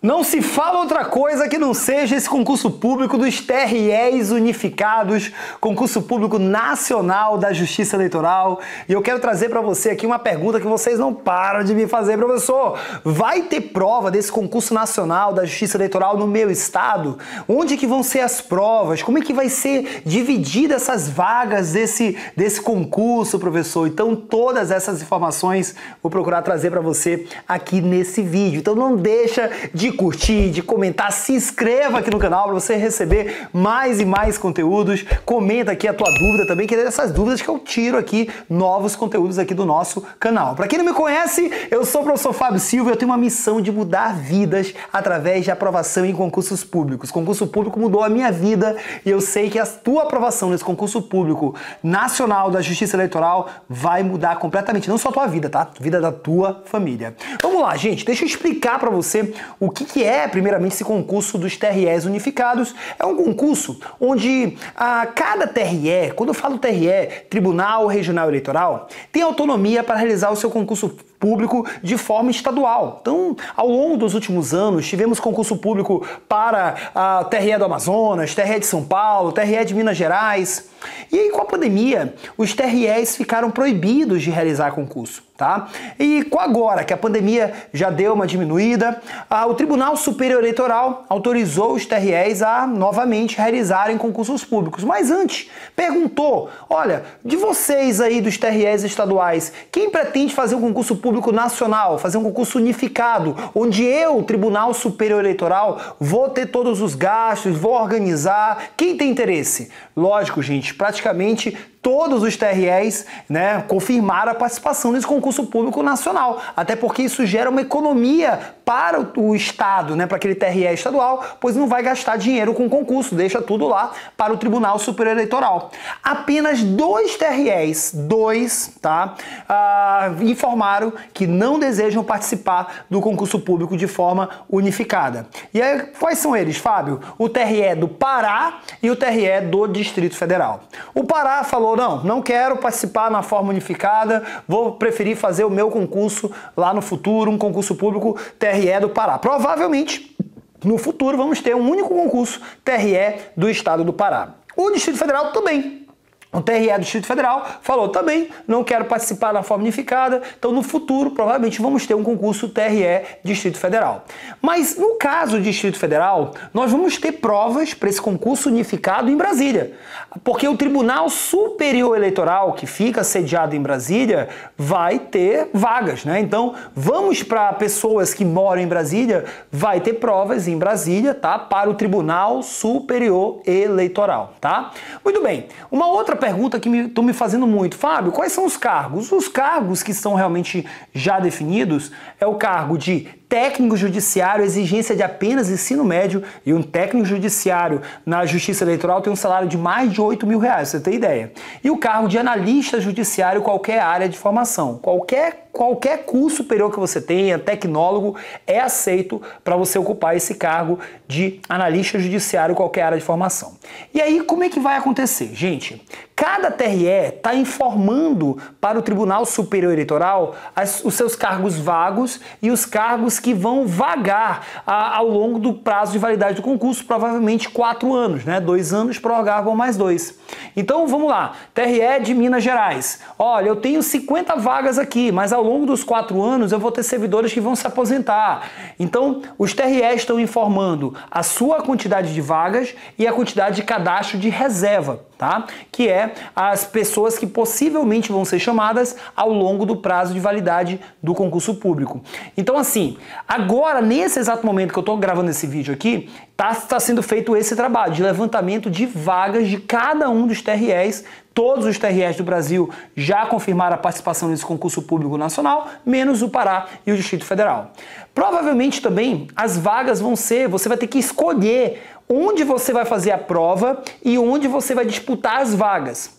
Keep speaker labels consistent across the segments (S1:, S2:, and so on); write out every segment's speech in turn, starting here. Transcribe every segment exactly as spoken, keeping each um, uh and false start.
S1: Não se fala outra coisa que não seja esse concurso público dos T R Es unificados, concurso público nacional da Justiça Eleitoral. E eu quero trazer para você aqui uma pergunta que vocês não param de me fazer, professor. Vai ter prova desse concurso nacional da Justiça Eleitoral no meu estado? Onde que vão ser as provas? Como é que vai ser dividida essas vagas desse, desse concurso, professor? Então todas essas informações vou procurar trazer para você aqui nesse vídeo. Então não deixa de curtir, de comentar, se inscreva aqui no canal para você receber mais e mais conteúdos. Comenta aqui a tua dúvida também, que é dessas dúvidas que eu tiro aqui novos conteúdos aqui do nosso canal. Para quem não me conhece, eu sou o professor Fábio Silva e eu tenho uma missão de mudar vidas através de aprovação em concursos públicos. Concurso público mudou a minha vida e eu sei que a tua aprovação nesse concurso público nacional da Justiça Eleitoral vai mudar completamente, não só a tua vida, tá? A vida da tua família. Vamos lá, gente, deixa eu explicar para você o que que é, primeiramente, esse concurso dos T R Es unificados. É um concurso onde a cada T R E, quando eu falo T R E, Tribunal Regional Eleitoral, tem autonomia para realizar o seu concurso público de forma estadual. Então, ao longo dos últimos anos, tivemos concurso público para a T R E do Amazonas, T R E de São Paulo, T R E de Minas Gerais. E aí, com a pandemia, os T R Es ficaram proibidos de realizar concurso, tá? E com agora que a pandemia já deu uma diminuída, a, o Tribunal Superior Eleitoral autorizou os T R Es a novamente realizarem concursos públicos. Mas antes, perguntou, olha, de vocês aí dos T R Es estaduais, quem pretende fazer um concurso público nacional, fazer um concurso unificado, onde eu, Tribunal Superior Eleitoral, vou ter todos os gastos, vou organizar, quem tem interesse? Lógico, gente, praticamente todos os T R Es, né, confirmaram a participação nesse concurso público nacional, até porque isso gera uma economia para o, o Estado, né, para aquele T R E estadual, pois não vai gastar dinheiro com concurso, deixa tudo lá para o Tribunal Superior Eleitoral. Apenas dois T R Es, dois, tá, ah, informaram que não desejam participar do concurso público de forma unificada. E aí, quais são eles, Fábio? O T R E do Pará e o T R E do Distrito Federal. O Pará falou: não, não quero participar na forma unificada, vou preferir fazer o meu concurso lá no futuro, um concurso público T R E do Pará. Provavelmente, no futuro, vamos ter um único concurso T R E do estado do Pará. O Distrito Federal também. O T R E do Distrito Federal falou também, não quero participar na forma unificada, então no futuro provavelmente vamos ter um concurso T R E Distrito Federal. Mas no caso do Distrito Federal, nós vamos ter provas para esse concurso unificado em Brasília, porque o Tribunal Superior Eleitoral, que fica sediado em Brasília, vai ter vagas, né? Então vamos para pessoas que moram em Brasília, vai ter provas em Brasília, tá? Para o Tribunal Superior Eleitoral, tá? Muito bem, uma outra pergunta que estou me, me fazendo muito, Fábio, quais são os cargos? Os cargos que estão realmente já definidos é o cargo de técnico judiciário, exigência de apenas ensino médio, e um técnico judiciário na Justiça Eleitoral tem um salário de mais de oito mil reais, pra você ter ideia. E o cargo de analista judiciário, qualquer área de formação, qualquer, qualquer curso superior que você tenha, tecnólogo, é aceito para você ocupar esse cargo de analista judiciário, qualquer área de formação. E aí, como é que vai acontecer? Gente, cada T R E está informando para o Tribunal Superior Eleitoral as, os seus cargos vagos e os cargos que vão vagar a, ao longo do prazo de validade do concurso, provavelmente quatro anos, né? Dois anos prorrogável mais dois. Então vamos lá, T R E de Minas Gerais. Olha, eu tenho cinquenta vagas aqui, mas ao longo dos quatro anos eu vou ter servidores que vão se aposentar. Então os T R Es estão informando a sua quantidade de vagas e a quantidade de cadastro de reserva, tá? Que é as pessoas que possivelmente vão ser chamadas ao longo do prazo de validade do concurso público. Então assim, agora nesse exato momento que eu estou gravando esse vídeo aqui, está tá sendo feito esse trabalho de levantamento de vagas de cada um dos T R Es. Todos os T R Es do Brasil já confirmaram a participação nesse concurso público nacional, menos o Pará e o Distrito Federal. Provavelmente também as vagas vão ser, você vai ter que escolher onde você vai fazer a prova e onde você vai disputar as vagas.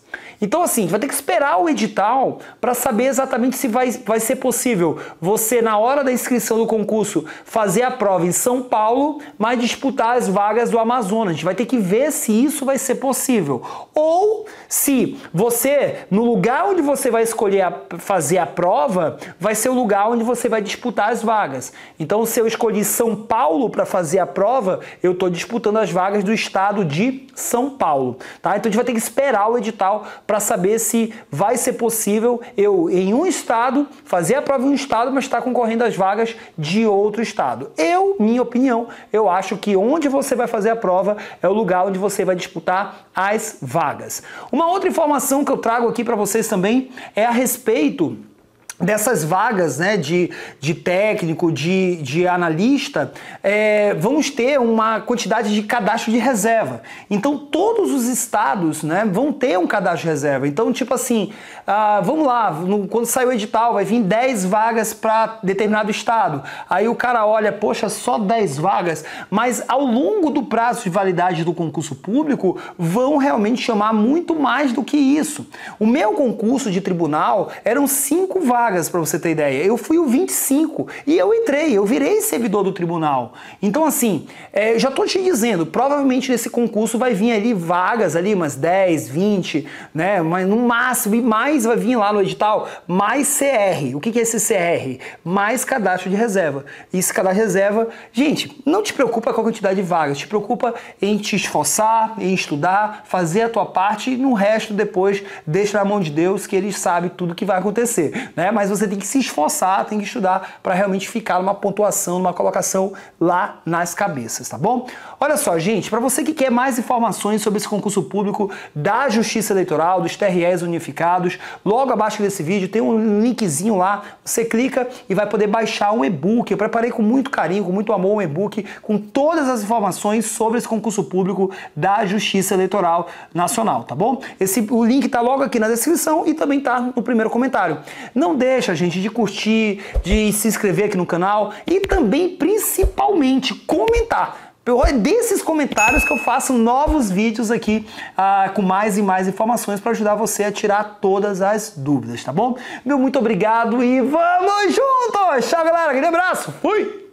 S1: Então assim, a gente vai ter que esperar o edital para saber exatamente se vai, vai ser possível você, na hora da inscrição do concurso, fazer a prova em São Paulo, mas disputar as vagas do Amazonas. A gente vai ter que ver se isso vai ser possível. Ou se você, no lugar onde você vai escolher a, fazer a prova, vai ser o lugar onde você vai disputar as vagas. Então, se eu escolhi São Paulo para fazer a prova, eu estou disputando as vagas do estado de São Paulo. Tá? Então, a gente vai ter que esperar o edital para saber se vai ser possível eu, em um estado, fazer a prova em um estado, mas estar concorrendo às vagas de outro estado. Eu, minha opinião, eu acho que onde você vai fazer a prova é o lugar onde você vai disputar as vagas. Uma outra informação que eu trago aqui para vocês também é a respeito dessas vagas, né, de, de técnico, de, de analista. É, vamos ter uma quantidade de cadastro de reserva. Então, todos os estados, né, vão ter um cadastro de reserva. Então, tipo assim, ah, vamos lá, no, quando sair o edital, vai vir dez vagas para determinado estado. Aí o cara olha, poxa, só dez vagas, mas ao longo do prazo de validade do concurso público, vão realmente chamar muito mais do que isso. O meu concurso de tribunal eram cinco vagas. Para você ter ideia, eu fui o vinte e cinco e eu entrei, eu virei servidor do tribunal. Então assim, é, já estou te dizendo, provavelmente nesse concurso vai vir ali vagas ali, umas dez, vinte, né, mas no máximo, e mais vai vir lá no edital, mais C R. O que que é esse C R? Mais cadastro de reserva. E esse cadastro de reserva, gente, não te preocupa com a quantidade de vagas, te preocupa em te esforçar, em estudar, fazer a tua parte e no resto depois deixa na mão de Deus, que Ele sabe tudo que vai acontecer, né? Mas você tem que se esforçar, tem que estudar para realmente ficar numa pontuação, numa colocação lá nas cabeças, tá bom? Olha só, gente, para você que quer mais informações sobre esse concurso público da Justiça Eleitoral, dos T R Es unificados, logo abaixo desse vídeo tem um linkzinho lá, você clica e vai poder baixar um e-book. Eu preparei com muito carinho, com muito amor um e-book com todas as informações sobre esse concurso público da Justiça Eleitoral Nacional, tá bom? Esse, o link tá logo aqui na descrição e também tá no primeiro comentário. Não deixa, gente, de curtir, de se inscrever aqui no canal e também, principalmente, comentar. É desses comentários que eu faço novos vídeos aqui ah, com mais e mais informações para ajudar você a tirar todas as dúvidas, tá bom? Meu muito obrigado e vamos juntos! Tchau, galera! Aquele abraço! Fui!